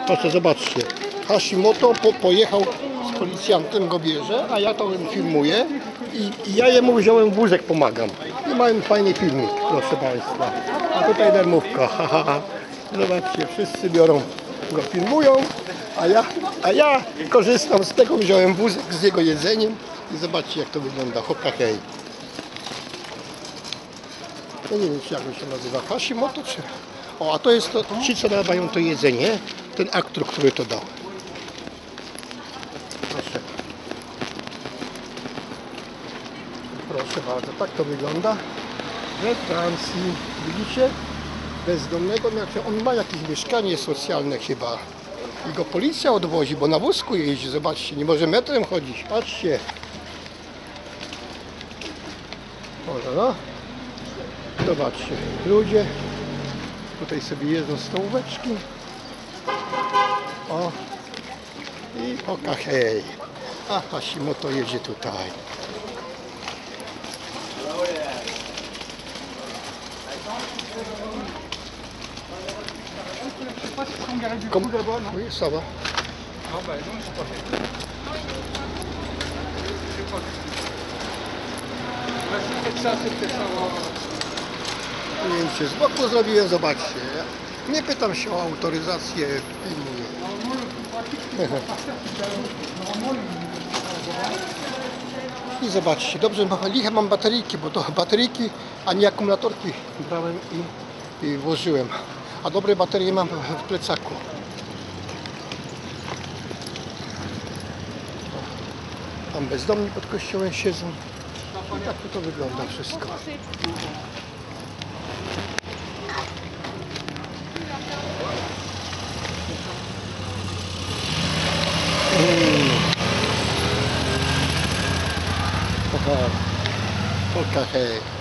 Proszę, zobaczcie. Hashimoto pojechał z policjantem, go bierze, a ja to filmuję i ja jemu wziąłem wózek, pomagam. I mamy fajny filmik, proszę Państwa. A tutaj darmówka, Zobaczcie, wszyscy biorą, go filmują, a ja korzystam z tego, wziąłem wózek z jego jedzeniem i zobaczcie, jak to wygląda. Hoka hej. Ja nie wiem, jak on się nazywa, Hashimoto czy... O, a to jest to, ci, co nadają to jedzenie, ten aktor, który to dał. Proszę. Proszę bardzo, tak to wygląda we Francji. Widzicie? Bezdomnego, znaczy on ma jakieś mieszkanie socjalne chyba. I go policja odwozi, bo na wózku jeździ. Zobaczcie, nie może metrem chodzić. Patrzcie. Może no. Zobaczcie, ludzie tutaj sobie jedzą stołóweczki. O. I oka hej. A Hashimoto jedzie tutaj. Oui, ça va. Zdjęcie z boku zrobiłem, zobaczcie. Nie pytam się o autoryzację filmu. I zobaczcie, dobrze, liche mam bateryjki, bo to bateryjki, a nie akumulatorki brałem i włożyłem. A dobre baterie mam w plecaku. Tam bezdomni pod kościołem siedzą. I tak to wygląda wszystko. Oka hej.